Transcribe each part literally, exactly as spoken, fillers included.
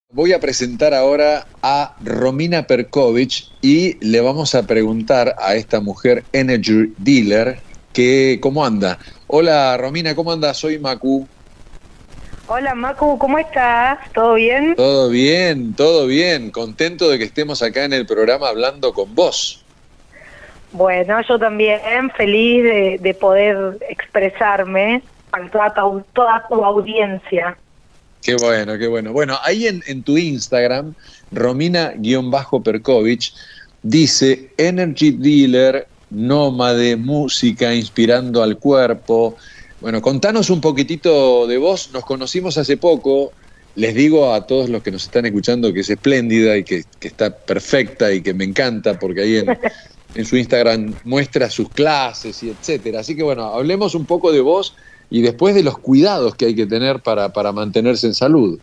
Voy a presentar ahora a Romina Perkovic y le vamos a preguntar a esta mujer Energy Dealer que cómo anda. Hola Romina, ¿cómo andas? Soy Macu. Hola Macu, ¿cómo estás? ¿Todo bien? Todo bien, todo bien. Contento de que estemos acá en el programa hablando con vos. Bueno, yo también feliz de, de poder expresarme para toda tu, toda tu audiencia. Qué bueno, qué bueno. Bueno, ahí en, en tu Instagram, Romina-Perkovic dice Energy Dealer, nómade, música inspirando al cuerpo. Bueno, contanos un poquitito de vos. Nos conocimos hace poco. Les digo a todos los que nos están escuchando que es espléndida y que, que está perfecta y que me encanta porque ahí en, en su Instagram muestra sus clases y etcétera. Así que bueno, hablemos un poco de vos y después de los cuidados que hay que tener para, para mantenerse en salud.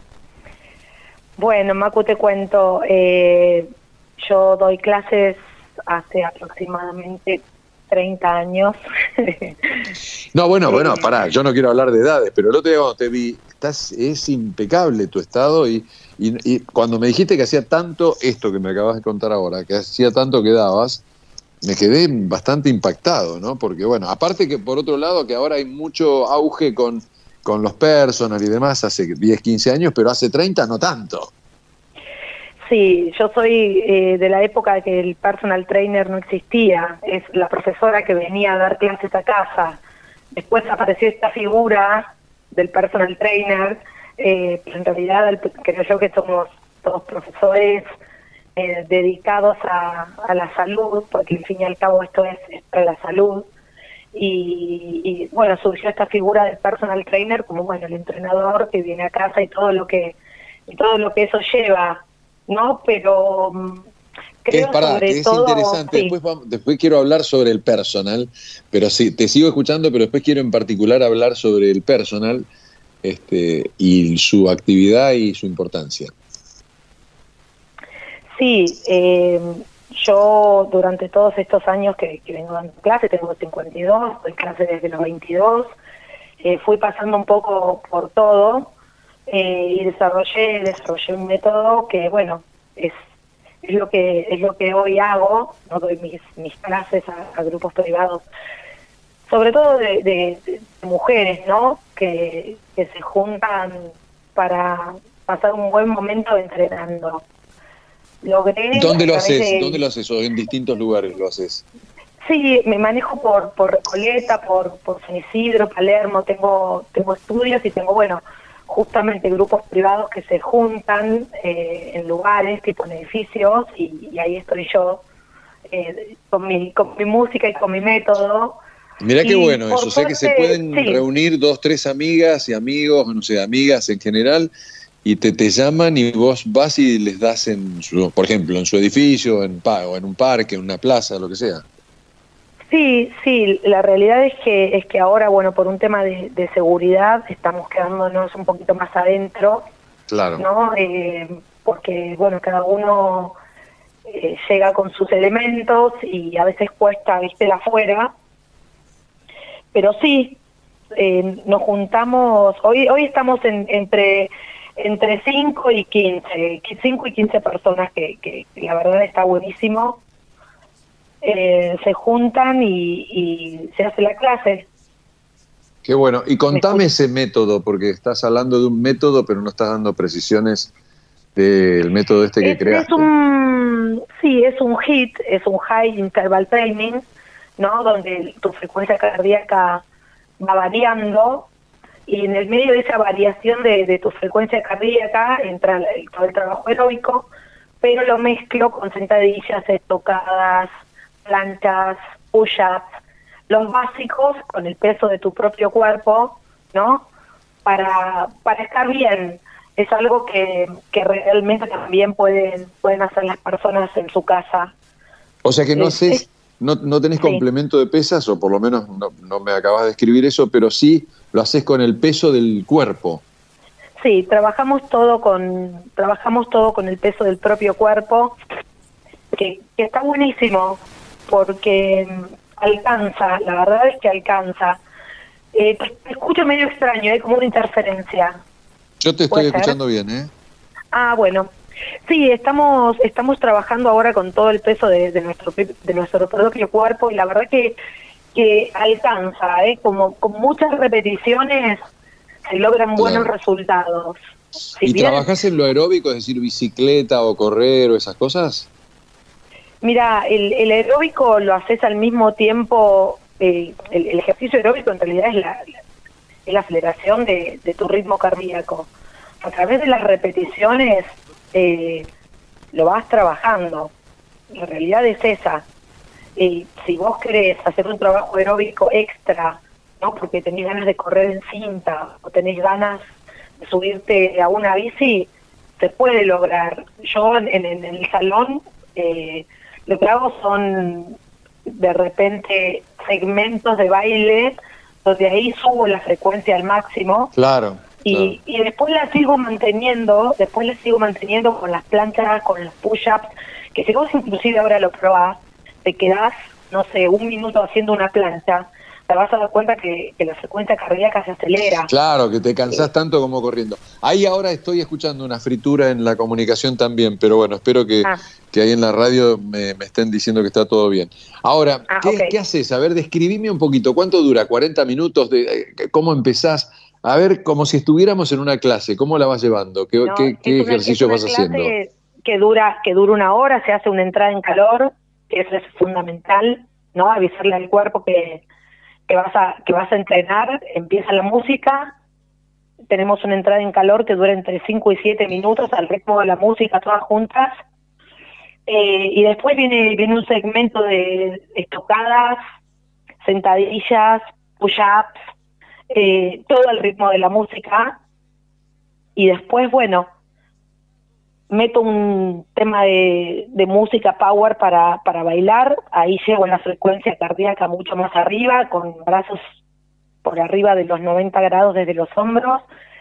Bueno, Macu, te cuento, eh, yo doy clases hace aproximadamente treinta años. No, bueno, bueno, eh, pará, yo no quiero hablar de edades, pero el otro día cuando te vi, estás, es impecable tu estado y, y, y cuando me dijiste que hacía tanto esto que me acabas de contar ahora, que hacía tanto que dabas, me quedé bastante impactado, ¿no? Porque bueno, aparte que por otro lado que ahora hay mucho auge con, con los personal y demás, hace diez, quince años, pero hace treinta no tanto. Sí, yo soy eh, de la época que el personal trainer no existía, es la profesora que venía a dar clases a casa. Después apareció esta figura del personal trainer, eh, pero en realidad creo yo que somos todos profesores eh, dedicados a, a la salud, porque al fin y al cabo esto es, es para la salud. Y, y bueno, surgió esta figura del personal trainer como bueno el entrenador que viene a casa y todo lo que y todo lo que eso lleva, ¿no? Pero creo Es, pará, sobre que es todo, interesante, sí. después, vamos, después quiero hablar sobre el personal, pero sí, te sigo escuchando, pero después quiero en particular hablar sobre el personal este, y su actividad y su importancia. Sí, eh, yo durante todos estos años que, que vengo dando clase, tengo cincuenta y dos, doy clase desde los veintidós, eh, fui pasando un poco por todo eh, y desarrollé desarrollé un método que, bueno, es es lo que es lo que hoy hago, no doy mis, mis clases a, a grupos privados, sobre todo de, de, de mujeres, ¿no? Que, que se juntan para pasar un buen momento entrenando. Logré ¿Dónde a lo través haces? de... ¿Dónde lo haces? ¿O en distintos lugares lo haces? Sí, me manejo por por Recoleta, por por San Isidro, Palermo, tengo tengo estudios y tengo, bueno, justamente grupos privados que se juntan eh, en lugares, tipo en edificios, y, y ahí estoy yo, eh, con mi con mi música y con mi método. Mirá qué Y bueno eso, por o sea que se suerte, pueden sí, reunir dos, tres amigas y amigos, no sé, amigas en general, y te, te llaman y vos vas y les das en su, por ejemplo, en su edificio, en, o en un parque, en una plaza, lo que sea. sí, sí, la realidad es que es que ahora, bueno, por un tema de, de seguridad, estamos quedándonos un poquito más adentro, Claro. ¿no? Eh, porque, bueno, cada uno eh, llega con sus elementos y a veces cuesta, viste, la afuera. Pero sí, eh, nos juntamos, hoy hoy estamos en, entre entre cinco y quince, cinco y quince personas que, que, que la verdad está buenísimo. Eh, se juntan y, y se hace la clase. Qué bueno. Y contame ¿Me ese método, porque estás hablando de un método, pero no estás dando precisiones del método este que Es, es creaste. un, sí, es un HIIT, es un High Interval Training, ¿no? Donde tu frecuencia cardíaca va variando y en el medio de esa variación de, de tu frecuencia cardíaca entra el, todo el trabajo aeróbico, pero lo mezclo con sentadillas, estocadas, planchas, push-ups, los básicos con el peso de tu propio cuerpo, ¿no? Para, para estar bien. Es algo que, que realmente también pueden pueden hacer las personas en su casa. O sea que no Es, haces, es, no, no tenés sí, complemento de pesas, o por lo menos no, no me acabas de escribir eso, pero sí lo haces con el peso del cuerpo. sí, trabajamos todo con trabajamos todo con el peso del propio cuerpo, que, que está buenísimo porque alcanza, la verdad es que alcanza. Eh, te escucho medio extraño, hay como una interferencia. Yo te estoy ¿Puede ser? escuchando bien, ¿eh? Ah, bueno. Sí, estamos estamos trabajando ahora con todo el peso de, de nuestro de nuestro propio cuerpo y la verdad que que alcanza, ¿eh? Como con muchas repeticiones se logran buenos Claro. resultados. Si ¿Y bien, trabajás en lo aeróbico, es decir, bicicleta o correr o esas cosas? mira, el, el aeróbico lo haces al mismo tiempo, eh, el, el ejercicio aeróbico en realidad es la, es la aceleración de, de tu ritmo cardíaco. A través de las repeticiones eh, lo vas trabajando. La realidad es esa. Eh, si vos querés hacer un trabajo aeróbico extra, ¿no? Porque tenés ganas de correr en cinta o tenés ganas de subirte a una bici, se puede lograr. Yo en, en el salón eh, lo que hago son de repente segmentos de baile donde ahí subo la frecuencia al máximo. Claro. Y, y después la sigo manteniendo, después la sigo manteniendo con las planchas, con los push-ups, que si vos inclusive ahora lo probás, te quedás, no sé, un minuto haciendo una plancha, te vas a dar cuenta que, que la frecuencia cardíaca se acelera. Claro, que te cansás tanto como corriendo. Ahí ahora estoy escuchando una fritura en la comunicación también, pero bueno, espero que, Ah. que ahí en la radio me, me estén diciendo que está todo bien. Ahora, Ah, ¿qué, ok. ¿qué haces? A ver, describime un poquito. ¿Cuánto dura? ¿cuarenta minutos? De, eh, ¿Cómo empezás? A ver, como si estuviéramos en una clase, ¿cómo la vas llevando? ¿Qué, No, qué, qué es una, es ejercicios una vas haciendo? clase que dura, que dura una hora, se hace una entrada en calor, que eso es fundamental, ¿no? Avisarle al cuerpo que, que vas a, que vas a entrenar, empieza la música, tenemos una entrada en calor que dura entre cinco y siete minutos al ritmo de la música, todas juntas, eh, y después viene, viene un segmento de estocadas, sentadillas, push-ups, eh, todo al ritmo de la música, y después, bueno, meto un tema de, de música power para, para bailar, ahí llego a la frecuencia cardíaca mucho más arriba, con brazos por arriba de los noventa grados desde los hombros,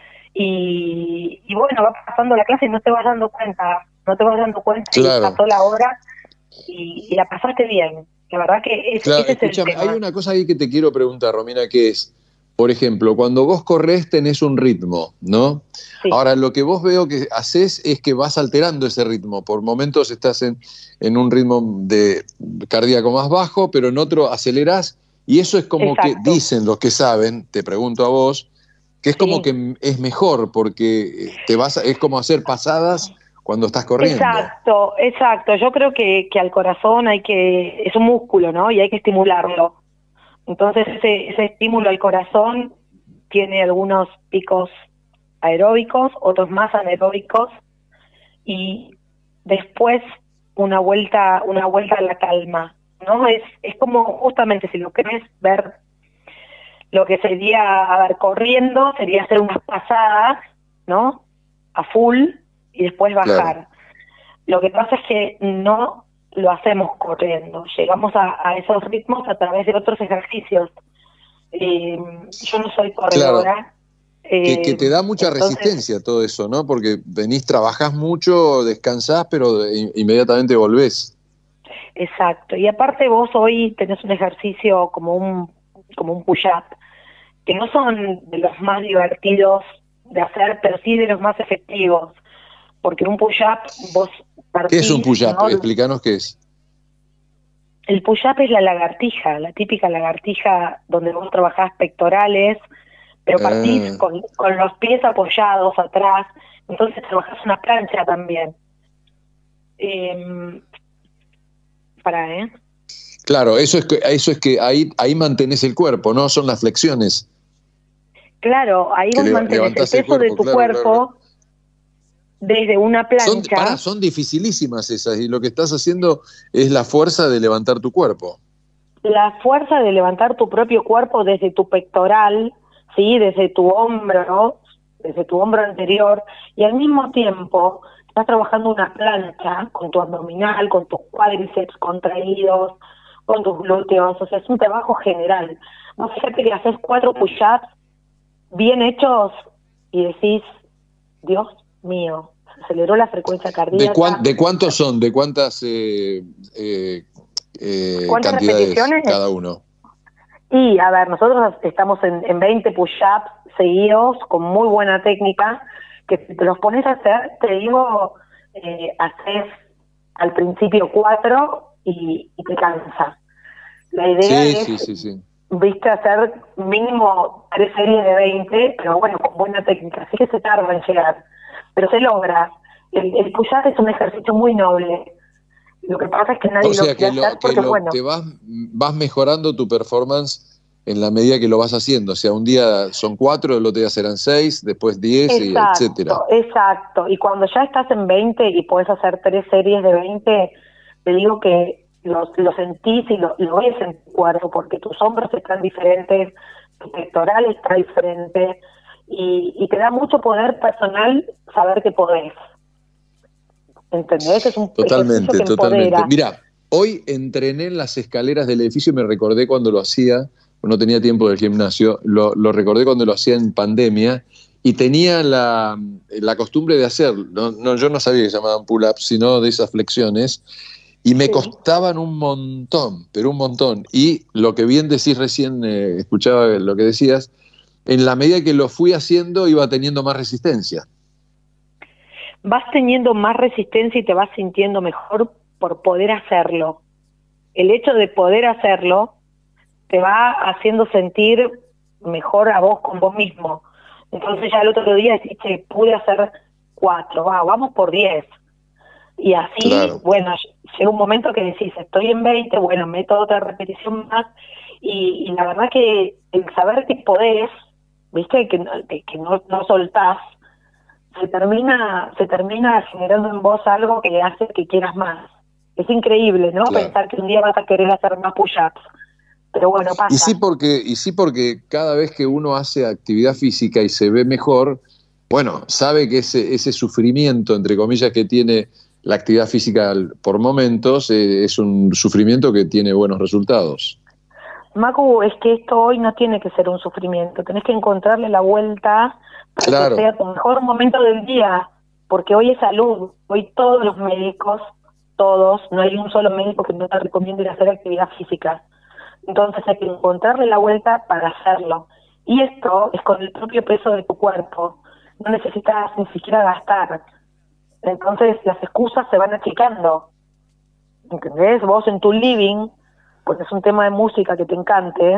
y, y bueno, va pasando la clase y no te vas dando cuenta, no te vas dando cuenta y Claro. pasó la hora y, y la pasaste bien. La verdad que es, Claro, ese es el escúchame, hay tema. una cosa ahí que te quiero preguntar, Romina, que es, por ejemplo, cuando vos corres tenés un ritmo, ¿no? Sí. Ahora, lo que vos veo que haces es que vas alterando ese ritmo. Por momentos estás en, en un ritmo de cardíaco más bajo, pero en otro acelerás, y eso es como Exacto. que dicen los que saben, te pregunto a vos, que es Sí. como que es mejor, porque te vas a- es como hacer pasadas cuando estás corriendo. Exacto, exacto. Yo creo que, que al corazón hay que, es un músculo, ¿no? Y hay que estimularlo. Entonces ese, ese estímulo al corazón tiene algunos picos aeróbicos, otros más anaeróbicos, y después una vuelta, una vuelta a la calma, ¿no? Es, es como justamente si lo querés ver, lo que sería, a ver, corriendo, sería hacer unas pasadas, ¿no? A full, y después bajar. Claro. Lo que pasa es que no lo hacemos corriendo, llegamos a, a esos ritmos a través de otros ejercicios. Eh, yo no soy corredora. Claro. Que, que te da mucha entonces, resistencia todo eso, ¿no? Porque venís, trabajás mucho, descansás, pero de- inmediatamente volvés. Exacto. Y aparte vos hoy tenés un ejercicio como un como un push-up, que no son de los más divertidos de hacer, pero sí de los más efectivos. Porque en un push-up vos partís, ¿Qué es un push-up? ¿no? Explícanos qué es. El push-up es la lagartija, la típica lagartija donde vos trabajás pectorales, pero partís Ah. con, con los pies apoyados atrás, entonces trabajás una plancha también. Eh, para, ¿eh? Claro, eso es que, eso es que ahí, ahí mantenés el cuerpo, ¿no? Son las flexiones. Claro, ahí Que vos leva- mantenés el levantás el peso de cuerpo, tu claro, cuerpo claro. desde una Son, plancha. pará, son dificilísimas esas, y lo que estás haciendo es la fuerza de levantar tu cuerpo. La fuerza de levantar tu propio cuerpo desde tu pectoral, sí, desde tu hombro, ¿no? Desde tu hombro anterior, y al mismo tiempo estás trabajando una plancha con tu abdominal, con tus cuádriceps contraídos, con tus glúteos, o sea, es un trabajo general. Vos fíjate que haces cuatro push-ups bien hechos y decís, Dios mío, se aceleró la frecuencia ¿De, cardíaca. cuán, ¿De cuántos son? ¿De cuántas eh, eh, eh, ¿Cuántas cantidades repeticiones? cada uno? Y, a ver, nosotros estamos en, en veinte push-ups seguidos, con muy buena técnica, que si te los pones a hacer, te digo, eh, haces al principio cuatro y, y te cansa. La idea Sí, es, sí, sí, sí. viste, hacer mínimo tres series de veinte, pero bueno, con buena técnica, así que se tarda en llegar, pero se logra. El, el push-up es un ejercicio muy noble. Lo que pasa es que O nadie lo sea que quiere hacer lo que porque, lo bueno, te vas vas mejorando tu performance en la medida que lo vas haciendo. O sea, un día son cuatro, el otro día serán seis, después diez, y etcétera. exacto, exacto. Y cuando ya estás en veinte y puedes hacer tres series de veinte, te digo que lo, lo sentís y lo, lo ves en tu cuerpo, porque tus hombros están diferentes, tu pectoral está diferente, y, y te da mucho poder personal saber que podés. ¿Entendés? Es un ejercicio Totalmente, que totalmente. empodera. Mira, hoy entrené en las escaleras del edificio y me recordé cuando lo hacía, no tenía tiempo del gimnasio, lo, lo recordé cuando lo hacía en pandemia y tenía la, la costumbre de hacerlo. No, no, yo no sabía que se llamaban pull-ups, sino de esas flexiones, y me Sí. costaban un montón, pero un montón. Y lo que bien decís recién, eh, escuchaba lo que decías, en la medida que lo fui haciendo iba teniendo más resistencia. Vas teniendo más resistencia y te vas sintiendo mejor por poder hacerlo. El hecho de poder hacerlo te va haciendo sentir mejor a vos con vos mismo. Entonces ya el otro día decís que pude hacer cuatro, va, vamos por diez. Y así, Claro, bueno, llega un momento que decís, estoy en veinte, bueno, meto otra repetición más. Y, y la verdad que el saber que podés, viste, que, no- que, que no, no soltás, se termina, se termina generando en vos algo que hace que quieras más. Es increíble, ¿no? claro. Pensar que un día vas a querer hacer más push-ups. Pero bueno, Y sí pasa. porque, y sí porque cada vez que uno hace actividad física y se ve mejor, bueno, sabe que ese, ese sufrimiento, entre comillas, que tiene la actividad física al- por momentos, eh, es un sufrimiento que tiene buenos resultados. Macu, es que esto hoy no tiene que ser un sufrimiento, tenés que encontrarle la vuelta para que Claro, sea tu mejor momento del día, porque hoy es salud, hoy todos los médicos, todos, no hay un solo médico que no te recomiende ir a hacer actividad física, entonces hay que encontrarle la vuelta para hacerlo, y esto es con el propio peso de tu cuerpo, no necesitas ni siquiera gastar, entonces las excusas se van achicando. ¿Entendés? Vos en tu living, porque es un tema de música que te encante,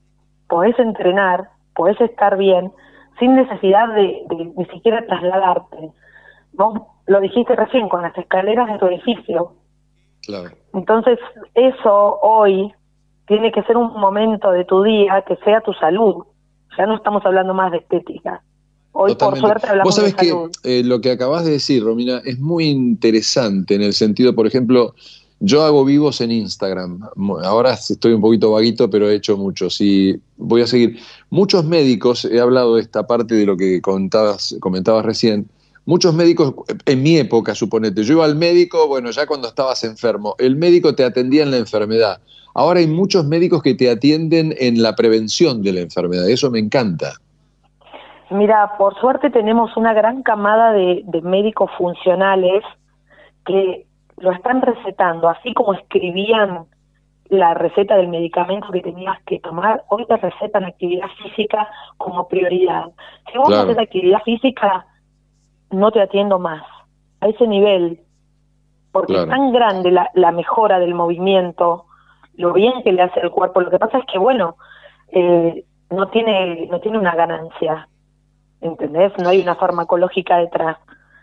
podés entrenar, podés estar bien, sin necesidad de, de ni siquiera trasladarte. Vos lo dijiste recién, con las escaleras de tu edificio. claro. Entonces, eso hoy tiene que ser un momento de tu día que sea tu salud. Ya no estamos hablando más de estética. Hoy, por Totalmente. suerte, Vos hablamos de sabés que salud. eh, lo que acabás de decir, Romina, es muy interesante en el sentido, por ejemplo, yo hago vivos en Instagram. Mu- Ahora estoy un poquito vaguito, pero he hecho muchos y voy a seguir. Muchos médicos, he hablado de esta parte de lo que comentabas, comentabas recién. Muchos médicos, en mi época, suponete, yo iba al médico, bueno, ya cuando estabas enfermo, el médico te atendía en la enfermedad. Ahora hay muchos médicos que te atienden en la prevención de la enfermedad. Eso me encanta. Mira, por suerte tenemos una gran camada de, de médicos funcionales que lo están recetando, así como escribían la receta del medicamento que tenías que tomar, hoy te recetan actividad física como prioridad. Si vos no haces Claro, actividad física, no te atiendo más, a ese nivel, porque es claro. tan grande la, la mejora del movimiento, lo bien que le hace el cuerpo. Lo que pasa es que, bueno, eh, no tiene no tiene una ganancia, ¿entendés? No hay una farmacológica detrás.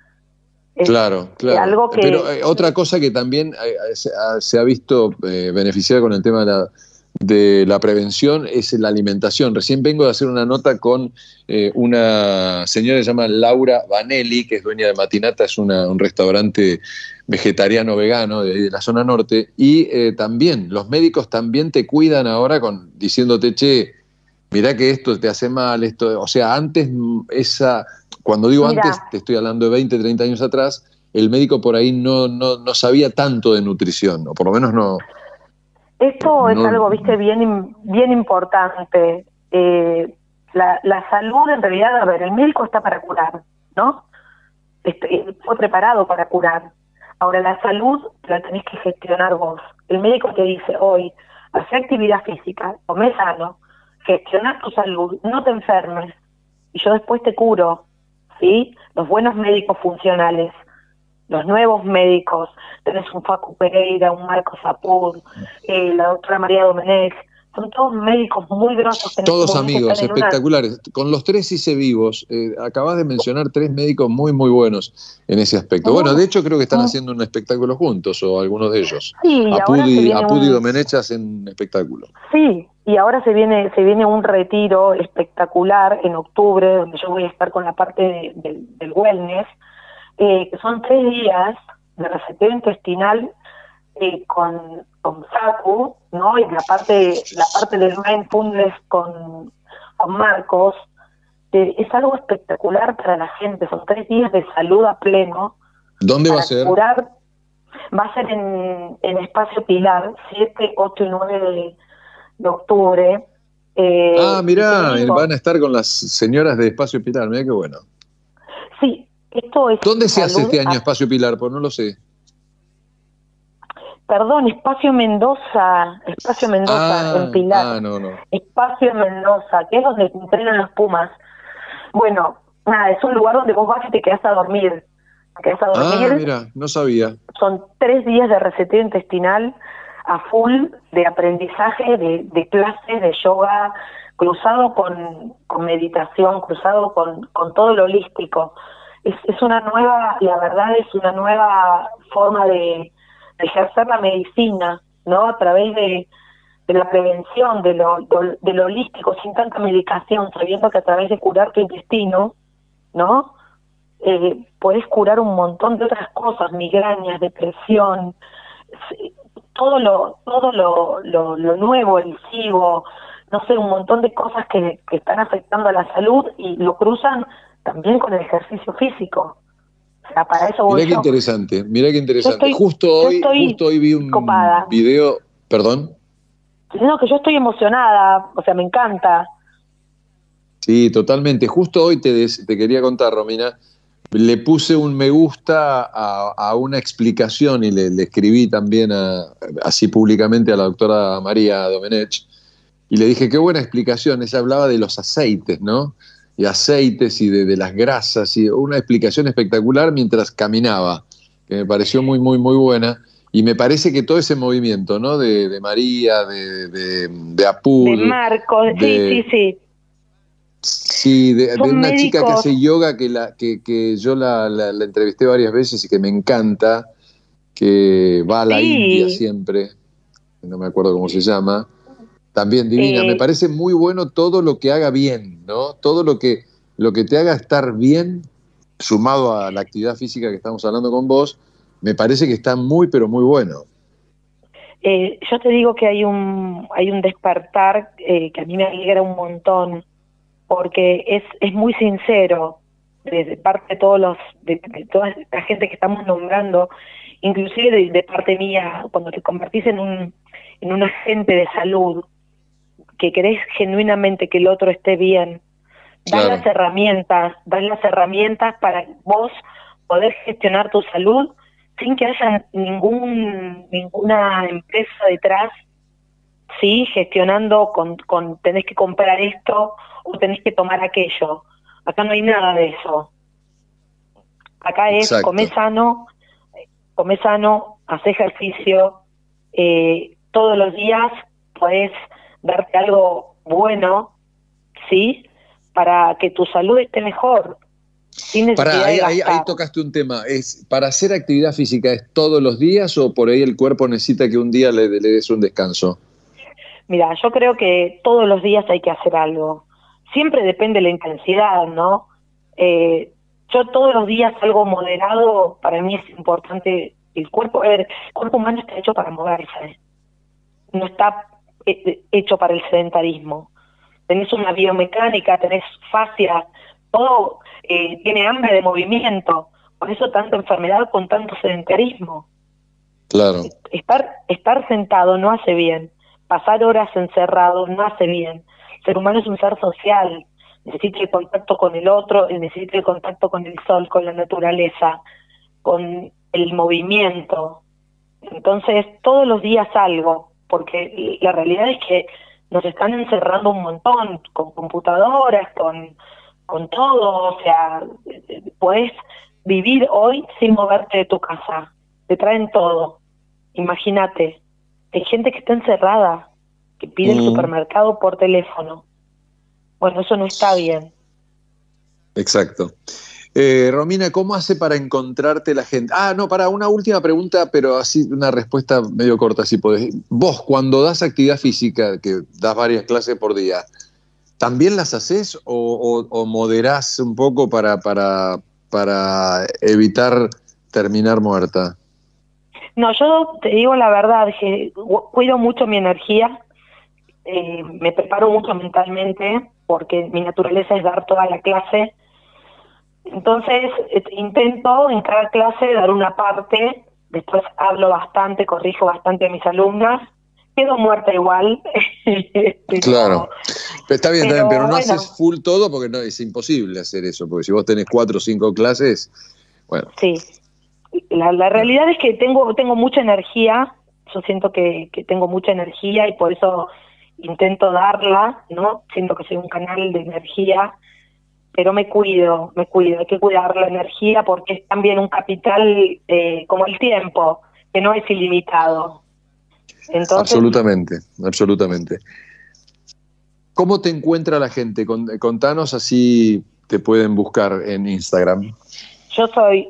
Es Claro, eh, claro. algo Pero que, eh, otra cosa que también eh, se, ha, se ha visto eh, beneficiada con el tema de la, de la prevención es la alimentación. Recién vengo de hacer una nota con eh, una señora que se llama Laura Vanelli, que es dueña de Matinata, es una, un restaurante vegetariano vegano de, de la zona norte, y eh, también los médicos también te cuidan ahora con diciéndote, che, mirá que esto te hace mal, esto, o sea, antes mm, esa, cuando digo antes, mira, te estoy hablando de veinte, treinta años atrás, el médico por ahí no, no, no sabía tanto de nutrición, o por lo menos no, esto es no, algo, viste, bien im- bien importante. Eh, la, la salud, en realidad, a ver, el médico está para curar, ¿no? Este, eh, fue preparado para curar. Ahora, la salud la tenés que gestionar vos. El médico te dice hoy, hace actividad física, come sano, gestiona tu salud, no te enfermes, y yo después te curo. ¿sí? Los buenos médicos funcionales, los nuevos médicos, tenés un Facu Pereira, un Marcos Apur, eh, la doctora María Domenech, son todos médicos muy grosos que en este Todos momento amigos, están en una... espectaculares. Con los tres hice vivos. Eh, acabas de mencionar tres médicos muy, muy buenos en ese aspecto. Bueno, Muy, de hecho creo que están muy- haciendo un espectáculo juntos, o algunos de ellos. sí, y ahora se Apudi, viene Apudi y un... Domenech hacen espectáculo. Sí, y ahora se viene se viene un retiro espectacular en octubre, donde yo voy a estar con la parte de- del del wellness, eh, que son tres días de reseteo intestinal eh, con, con Saku, ¿no? Y la parte, la parte del mindfulness con, con Marcos, eh, es algo espectacular para la gente, son tres días de salud a pleno ¿Dónde va a para ser? curar. Va a ser en, en Espacio Pilar, siete, ocho y nueve de, de octubre. Ah, Eh, y te mirá, eh, van digo, a estar con las señoras de Espacio Pilar, mirá qué bueno. sí, esto es ¿Dónde se hace salud este año a... Espacio Pilar? Pues no lo sé. Perdón, Espacio Mendoza, Espacio Mendoza, en Ah, Pilar. ah, no, no. Espacio Mendoza, que es donde entrenan los Pumas. Bueno, nada, es un lugar donde vos vas y te quedás a dormir. Te quedás a Ah, dormir, mira, no sabía. son tres días de reseteo intestinal a full de aprendizaje, de, de clases, de yoga, cruzado con, con meditación, cruzado con, con todo lo holístico. Es, es una nueva, la verdad es una nueva forma de, de ejercer la medicina, ¿no? A través de, de la prevención, de lo, de, de lo holístico, sin tanta medicación, sabiendo que a través de curar tu intestino, ¿no? Eh, podés curar un montón de otras cosas, migrañas, depresión, sí, todo lo todo lo, lo, lo nuevo, el SIBO, no sé, un montón de cosas que, que están afectando a la salud y lo cruzan también con el ejercicio físico. O sea, para eso voy Mirá qué yo. interesante, mirá qué Yo interesante. estoy, Justo yo hoy, estoy justo hoy vi un copada. video, perdón. No, que yo estoy emocionada, o sea, me encanta. Sí, totalmente. Justo hoy te, des- te quería contar, Romina, le puse un me gusta a, a una explicación y le, le escribí también a- así públicamente a la doctora María Domenech y le dije, qué buena explicación. Ella hablaba de los aceites, ¿no? Y aceites y de, de las grasas y una explicación espectacular mientras caminaba, que me pareció muy, muy, muy buena. Y me parece que todo ese movimiento, ¿no? De, de María, de, de, de De Apud, Marcos, sí, sí, de, sí. sí, de, de Son una chica que médicos, hace yoga que, la, que, que yo la, la- la entrevisté varias veces y que me encanta, que va a la India sí. siempre, no me acuerdo cómo se llama, también divina. Me Eh, parece muy bueno todo lo que haga bien, ¿no? Todo lo que, lo que te haga estar bien, sumado a la actividad física que estamos hablando con vos, me parece que está muy, pero muy bueno. Eh, yo te digo que hay un hay un despertar eh, que a mí me alegra un montón porque es es muy sincero de parte de todos los de, de toda la gente que estamos nombrando, inclusive de, de parte mía, cuando te convertís en un en un agente de salud que querés genuinamente que el otro esté bien, das las Claro, herramientas, das las herramientas para vos poder gestionar tu salud sin que haya ningún ninguna empresa detrás, sí, gestionando con, con tenés que comprar esto o tenés que tomar aquello. Acá no hay nada de eso. Acá es comer exacto. sano, comer sano, hacer ejercicio, eh, todos los días podés darte algo bueno, ¿sí? Para que tu salud esté mejor, sin Pará, necesidad ahí, de ahí, ahí gastar. tocaste un tema. ¿Es para hacer actividad física es todos los días o por ahí el cuerpo necesita que un día le, le des un descanso? Mira, yo creo que todos los días hay que hacer algo. Siempre depende de la intensidad, ¿no? Eh, yo todos los días algo moderado, para mí es importante. El cuerpo, a ver, el cuerpo humano está hecho para moverse, no está eh, hecho para el sedentarismo. Tenés una biomecánica, tenés fascia, todo eh, tiene hambre de movimiento. Por eso tanta enfermedad con tanto sedentarismo. Claro, Estar, estar sentado no hace bien, pasar horas encerrado no hace bien. El ser humano es un ser social, necesita el contacto con el otro, necesita el contacto con el sol, con la naturaleza, con el movimiento. Entonces, todos los días algo, porque la realidad es que nos están encerrando un montón, con computadoras, con, con todo, o sea, podés vivir hoy sin moverte de tu casa, te traen todo, imagínate, hay gente que está encerrada, que pide el Mm, supermercado por teléfono, bueno, eso no está bien. exacto. Eh, Romina, ¿cómo hace para encontrarte la gente? Ah, no, para una última pregunta, pero así una respuesta medio corta, si podés. Vos, cuando das actividad física, que das varias clases por día, ¿también las haces o, o, o moderás un poco para, para, para evitar terminar muerta? No, yo te digo la verdad, que gu- cuido mucho mi energía, eh, me preparo mucho mentalmente, porque mi naturaleza es dar toda la clase. Entonces, eh, intento en cada clase dar una parte, después hablo bastante, corrijo bastante a mis alumnas, quedo muerta igual, Claro. pero, Pero está bien, está bien, pero pero no haces bueno, full todo porque no, es imposible hacer eso, porque si vos tenés cuatro o cinco clases, bueno, sí. La, la no. realidad es que tengo, tengo mucha energía, yo siento que, que tengo mucha energía y por eso intento darla, ¿no? Siento que soy un canal de energía, pero me cuido, me cuido, hay que cuidar la energía porque es también un capital eh, como el tiempo, que no es ilimitado. Entonces, Absolutamente, absolutamente. ¿Cómo te encuentra la gente? Con- Contanos, así te pueden buscar en Instagram. yo soy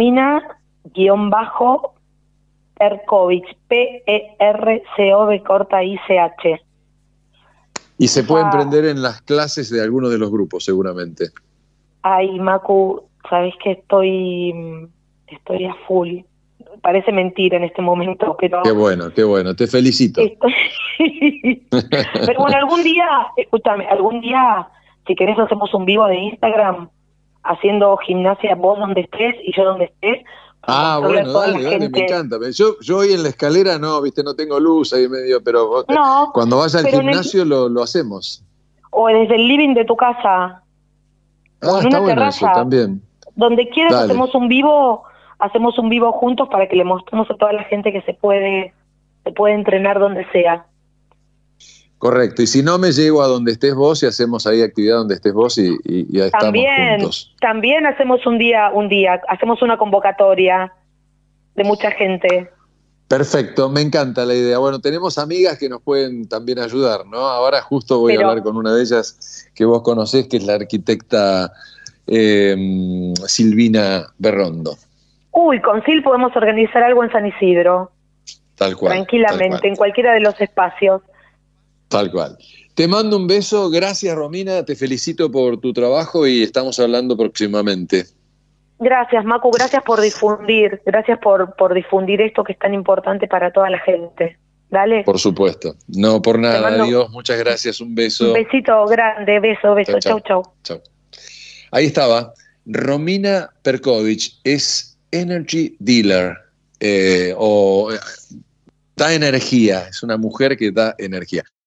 Romina-Perkovich, P E R C O de corta I C H. Y se pueden Esa, prender en las clases de alguno de los grupos, seguramente. ay, Macu, sabes que estoy, mm, estoy a full. Parece mentira en este momento, Qué pero bueno, qué bueno, te felicito. estoy... Pero bueno, algún día, escúchame, algún día, si querés, hacemos un vivo de Instagram haciendo gimnasia vos donde estés y yo donde estés, para Ah, mostrarle a bueno, toda la dale, dale, me gente. encanta. Yo, yo hoy en la escalera no, viste, no tengo luz ahí medio, pero vos te- No, cuando vaya al pero en el, gimnasio lo, lo hacemos. o desde el living de tu casa, o Ah, en está una bueno eso terraza, también. donde quieras Dale, hacemos un vivo, hacemos un vivo juntos para que le mostremos a toda la gente que se puede, se puede entrenar donde sea. correcto. Y si no, me llego a donde estés vos y hacemos ahí actividad donde estés vos y, y, y ya estamos También, juntos. también hacemos un día, un día, hacemos una convocatoria de mucha gente. Perfecto, me encanta la idea. Bueno, tenemos amigas que nos pueden también ayudar, ¿no? Ahora justo voy a hablar Pero, con una de ellas que vos conocés, que es la arquitecta eh, Silvina Berrondo. uy, con Sil podemos organizar algo en San Isidro, Tal cual, tal tranquilamente, cual, en cualquiera de los espacios. tal cual. Te mando un beso, gracias Romina, te felicito por tu trabajo y estamos hablando próximamente. Gracias, Macu, gracias por difundir, gracias por, por difundir esto que es tan importante para toda la gente. Dale, Por supuesto. No, por te nada, mando adiós, muchas gracias, un un beso. besito grande, beso, Chau, beso, chau, chau, chau. chau. Ahí estaba, Romina Perkovich es Energy Dealer, eh, o eh, da energía, es una mujer que da energía.